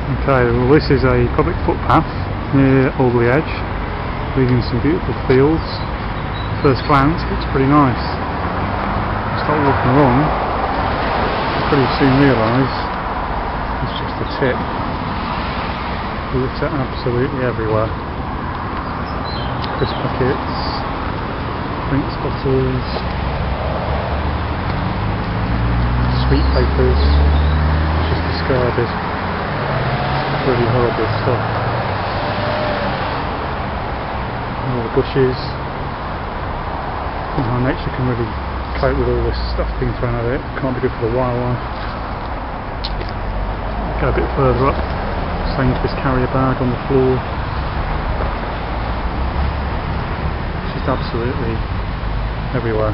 Okay, well this is a public footpath near Alderley Edge, leading some beautiful fields. First glance, looks pretty nice. Start walking along, you pretty soon realise it's just the tip. Litter absolutely everywhere. Crisp packets, drinks bottles, sweet papers, just discarded. Really horrible stuff. And all the bushes. And how nature can really cope with all this stuff being thrown at it. Can't be good for the wildlife. Go a bit further up. Sainsbury's carrier bag on the floor. It's just absolutely everywhere.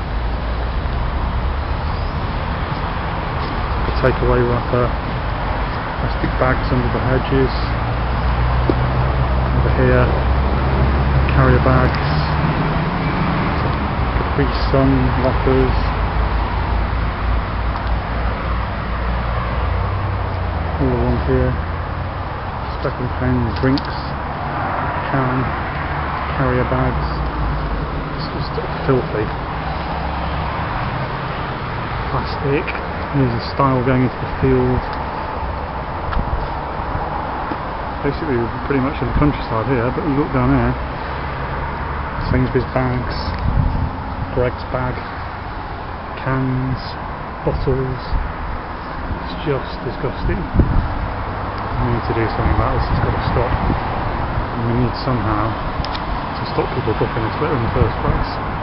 The takeaway wrapper. Plastic bags under the hedges. Over here, carrier bags, Capri Sun lockers, all along here. Second hand drinks, can, carrier bags. It's just filthy. Plastic. There's a stile going into the field. Basically we're pretty much in the countryside here, but you look down there, Sainsbury's bags, Greg's bag, cans, bottles. It's just disgusting. We need to do something about this. It's got to stop, and we need somehow to stop people dropping this litter in the first place.